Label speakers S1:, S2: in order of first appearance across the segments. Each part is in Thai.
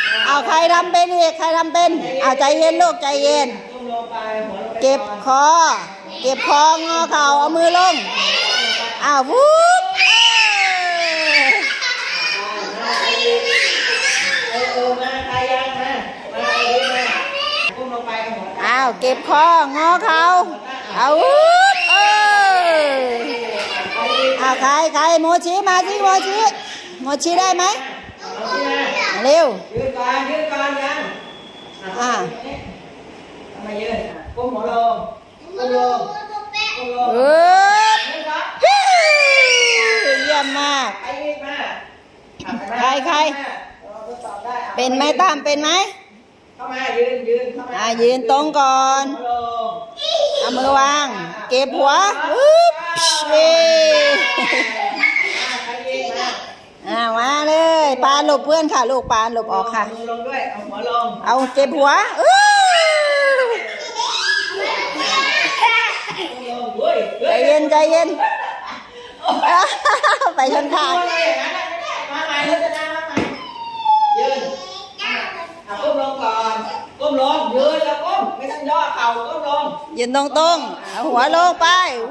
S1: เอาใครทำเป็นอีกใครทำเป็นเอาใจเย็นลูกใจเย็นเก็บคองอเข่าเอามือลงเอาวุ้บเอาเก็บคองอเข่าเอาวุ้บเอาใครโมชิมาสิโมชิได้ไหมเร็วยืนก่อนยังมายืนก้มหัวลงเยี่ยมมากใครเป็นไหมตามเป็นไหมเข้ามายืนตรงก่อนเอามือวางเก็บหัวมาเลยปานหลบเพื่อนค่ะลูกปานหลบออกค่ะลงด้วยเอาหัวลงเอาเก็บหัวใจเย็นไปชนทางยืนก้มลงก่อนก้มลงยืนแล้วก้มไม่ต้องย่อเข่าก้มลงยืนตรงเอาหัวลงไป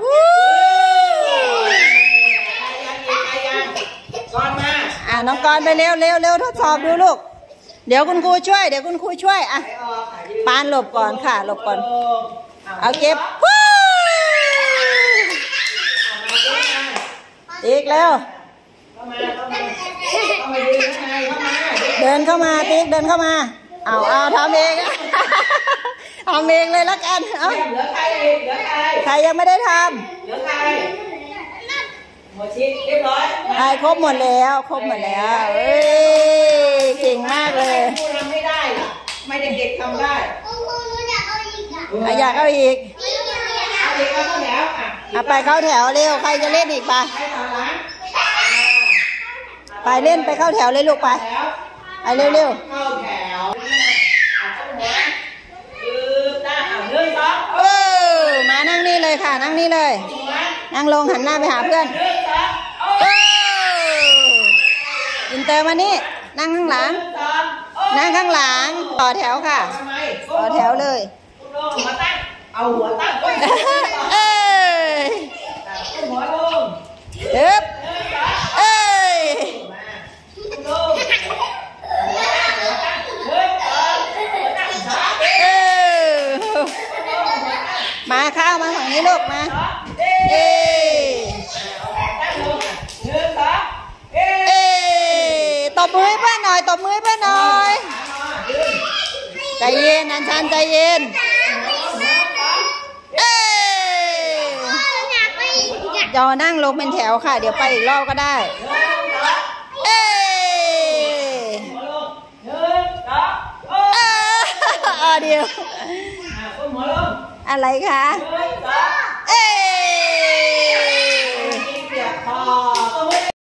S1: น้องกรไปเร็วทดสอบดูลูกเดี๋ยวคุณครูช่วยอ่ะปานหลบก่อนค่ะหลบก่อนเอาเก็บอีกแล้วเดินเข้ามาติ๊กเดินเข้ามาเอาทำเองทำเองเลยละกันเหลือใครยังไม่ได้ทำเหลือใครหมดชิ้นเรียบร้อยครบหมดแล้วเอ้ยเก่งมากเลยทำไม่ได้ไม่เด็กๆทำได้อยากเอาอีกไปเข้าแถวเร็วใครจะเล่นอีกไปเล่นไปเข้าแถวเลยลูกไปเร็วมานั่งนี่เลยค่ะนั่งนี่เลยนั่งลงหันหน้าไปหาเพื่อนอินเตอร์มานี่นั่งข้างหลังต่อแถวค่ะต่อแถวเลยเอาหัวตั้งหัวลงมาเข้ามาฝั่งนี้ลูกมาตบมือให้เพื่อนหน่อยใจเย็นอัญชันใจเย็นจอนั่งลงเป็นแถวค่ะเดี๋ยวไปอีกรอบก็ได้เดี๋ยวอะไรคะ